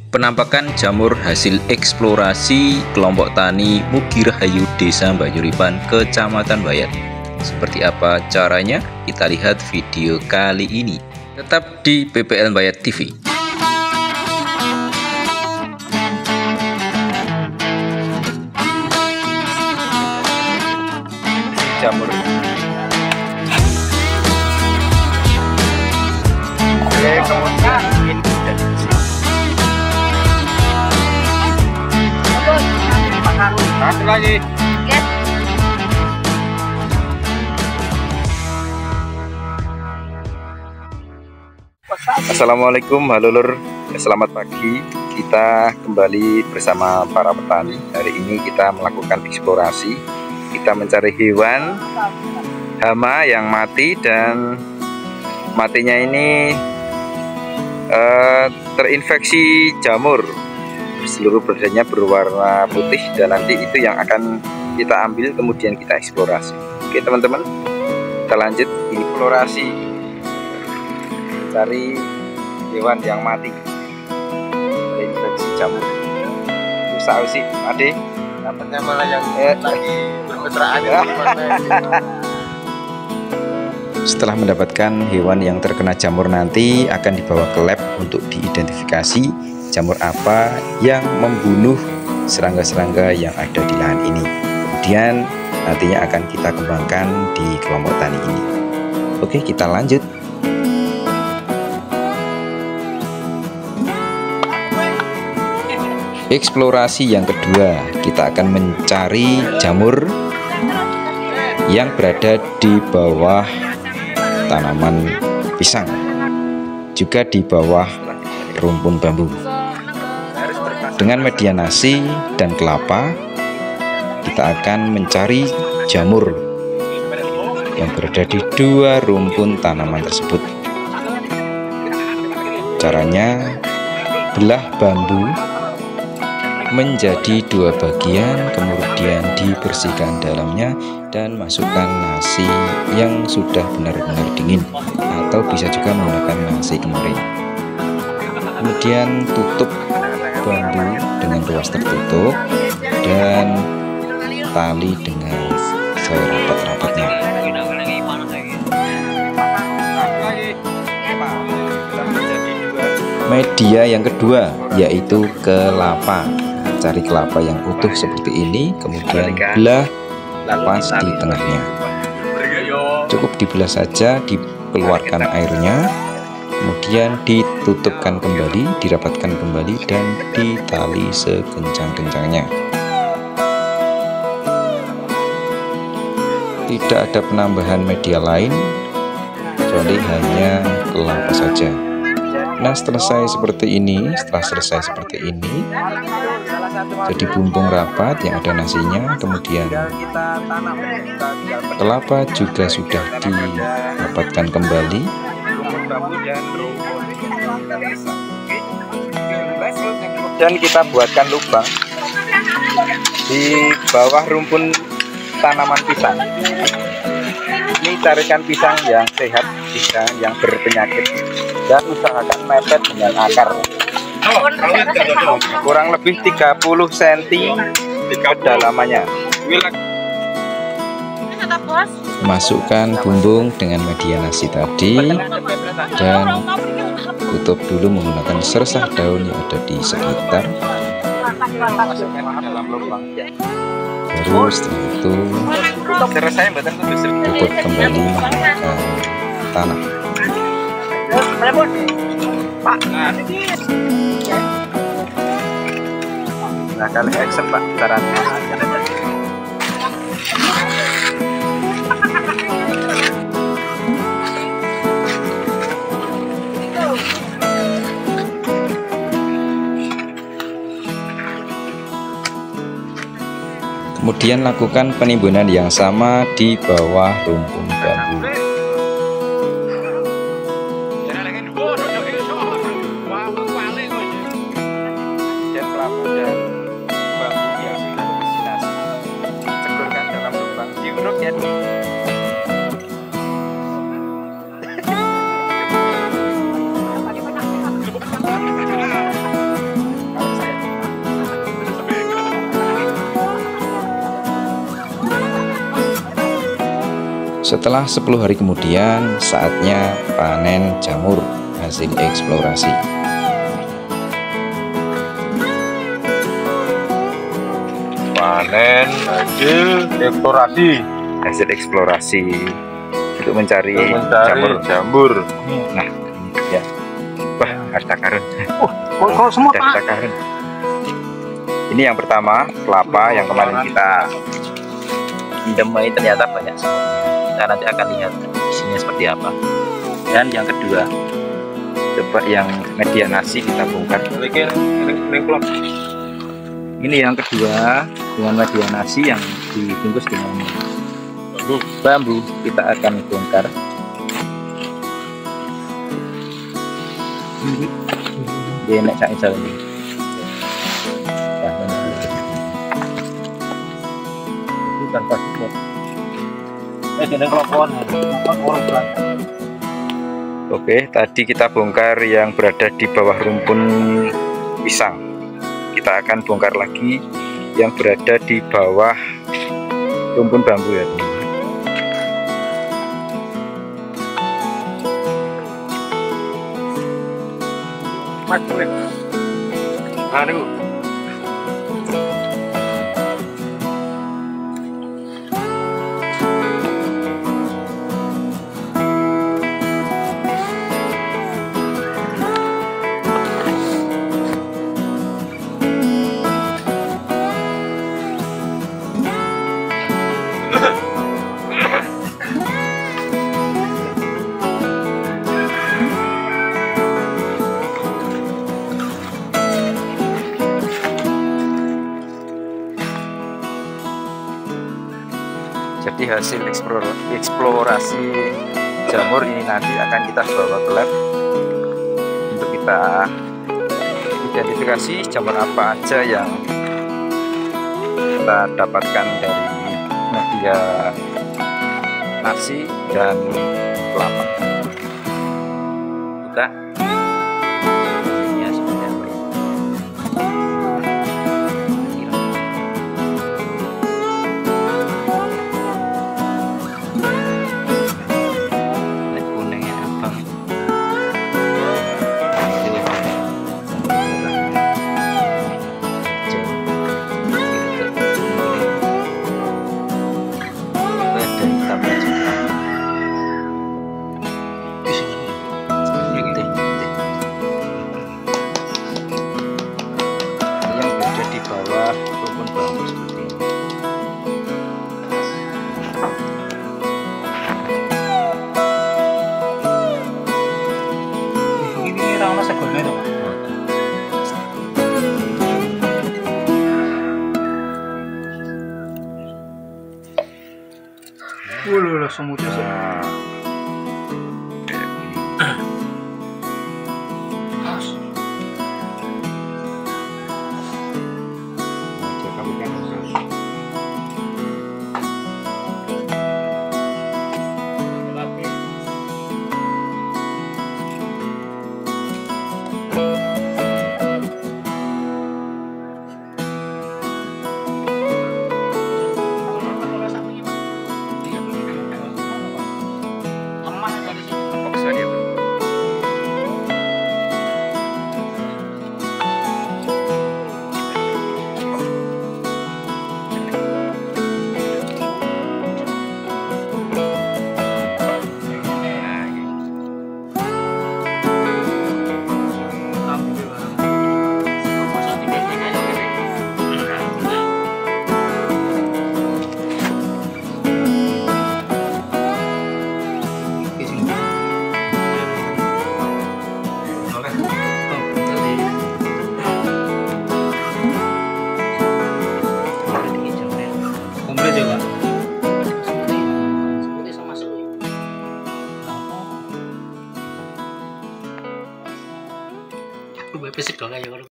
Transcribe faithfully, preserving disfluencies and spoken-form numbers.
Penampakan jamur hasil eksplorasi kelompok tani Mugi Rahayu Desa Banyuripan, Kecamatan Bayat. Seperti apa caranya? Kita lihat video kali ini. Tetap di P P L Bayat T V. Jamur. Oke, kemudian ini sudah dibersihkan. Satu lagi. Assalamualaikum, halo lur, selamat pagi. Kita kembali bersama para petani. Hari ini kita melakukan eksplorasi. Kita mencari hewan hama yang mati, dan matinya ini eh, terinfeksi jamur. Seluruh badannya berwarna putih, dan nanti itu yang akan kita ambil kemudian kita eksplorasi. Oke teman-teman, kita lanjut eksplorasi, cari hewan yang mati terinfeksi jamur. Usah sih ade, dapatnya malah yang eh. lagi bermesraan. Setelah mendapatkan hewan yang terkena jamur, nanti akan dibawa ke lab untuk diidentifikasi jamur apa yang membunuh serangga-serangga yang ada di lahan ini. Kemudian nantinya akan kita kembangkan di kelompok tani ini. Oke, kita lanjut. Eksplorasi yang kedua, kita akan mencari jamur yang berada di bawah tanaman pisang, juga di bawah rumpun bambu. Dengan media nasi dan kelapa, kita akan mencari jamur yang berada di dua rumpun tanaman tersebut. Caranya, belah bambu menjadi dua bagian, kemudian dibersihkan dalamnya dan masukkan nasi yang sudah benar-benar dingin, atau bisa juga menggunakan nasi kemarin. Kemudian tutup bambu dengan ruas tertutup dan tali dengan serapat-rapatnya. Media yang kedua yaitu kelapa. Cari kelapa yang utuh seperti ini, kemudian belah pas di tengahnya. Cukup dibelah saja, dikeluarkan airnya, kemudian ditutupkan kembali, dirapatkan kembali, dan ditali sekencang-kencangnya. Tidak ada penambahan media lain, kecuali hanya kelapa saja. Nah, selesai seperti ini, setelah selesai seperti ini, jadi bumbung rapat yang ada nasinya, kemudian kelapa juga sudah dirapatkan kembali. Dan kita buatkan lubang di bawah rumpun tanaman pisang. Ini carikan pisang yang sehat, pisang yang berpenyakit, dan usahakan mepet dengan akar. Kurang lebih tiga puluh sentimeter kedalamannya. Masukkan bumbung dengan media nasi tadi dan tutup dulu menggunakan sersah daun yang ada di sekitar. Baru setelah itu tutup kembali menggunakan tanah. Nah, kali action Pak, caranya. Kemudian lakukan penimbunan yang sama di bawah rumpun bambu. Setelah sepuluh hari kemudian, saatnya panen jamur hasil eksplorasi. Panen hasil eksplorasi. Hasil eksplorasi untuk mencari, untuk mencari jamur. jamur. Nah, ini ya. Wah, harta karun. Oh, kok semua harta karun. Ini yang pertama, kelapa yang kemarin kita demai ternyata banyak semut. Kita nanti akan lihat isinya seperti apa. Dan yang kedua, coba yang media nasi kita bongkar. Ini yang kedua dengan media nasi yang dibungkus dengan bambu, kita akan bongkar. Dia naik cak insal ini. Bukan pasti kok. Eh, dengan kelopon. Oke, tadi kita bongkar yang berada di bawah rumpun pisang. Kita akan bongkar lagi yang berada di bawah rumpun bambu ya. Mas, boleh. Anu. Jadi hasil eksplorasi jamur ini nanti akan kita bawa ke lab untuk kita identifikasi jamur apa aja yang kita dapatkan dari media nasi dan kelapa. Buka ini seperti apa ini. Wah, semutnya.